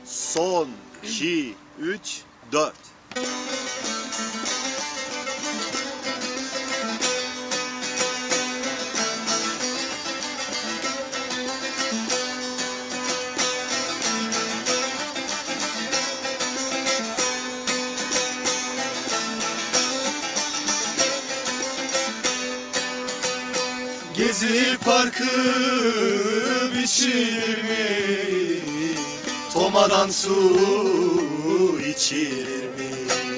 Son, 2, 3, 4. Gezi parkı biçilir mi? Tomadan su içilir mi?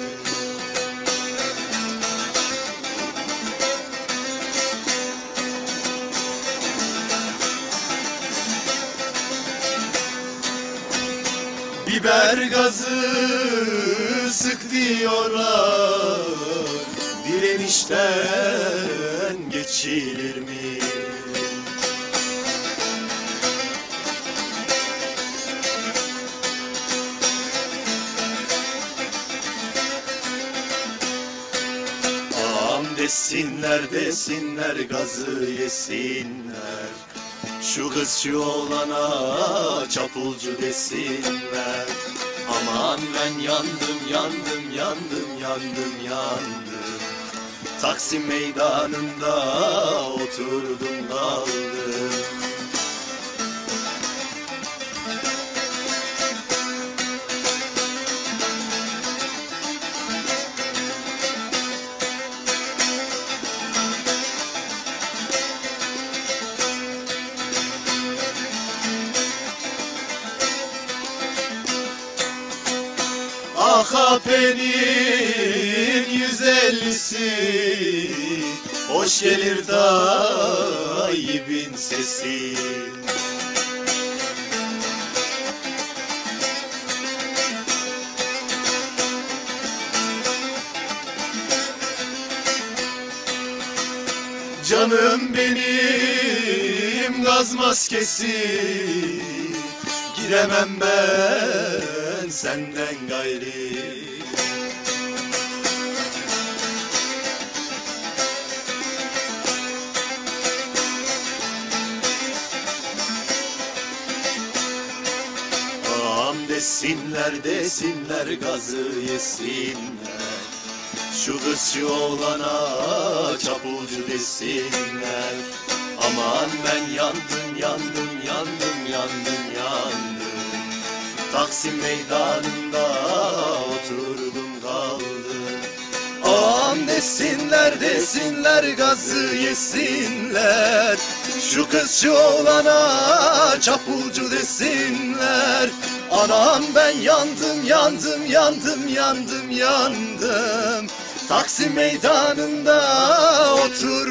Biber gazı sık diyorlar, direnişten geçilir mi? Desinler desinler gazı yesinler, şu kız şu oğlana çapulcu desinler. Aman ben yandım yandım yandım yandım yandım, Taksim meydanında oturdum kaldım. AKP'nin 150'si, hoş gelir Tayyip'in sesi. Canım benim gaz maskesi, giremem ben senden gayri. Ağam desinler desinler gazı yesinler, şu kız şu oğlana çapulcu desinler. Aman ben yandım yandım yandım yandım yandım, Taksim meydanında oturdum kaldım. Ağam desinler desinler gazı yesinler, şu kız şu oğlana çapulcu desinler. Anam ben yandım yandım yandım yandım yandım, Taksim meydanında otur